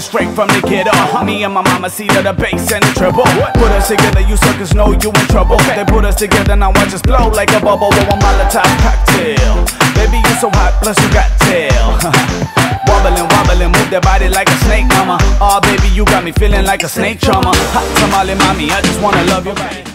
straight from the get up. Me and my mama see the bass and the treble. Put us together, you suckers know you in trouble. They put us together, now watch us blow like a bubble with a Molotov cocktail. Baby, you so hot, plus you got tail. Wobbling, wobbling, move that body like a snake, mama. Oh, baby, you got me feeling like a snake charmer. Hot tamale, mommy, I just wanna love you.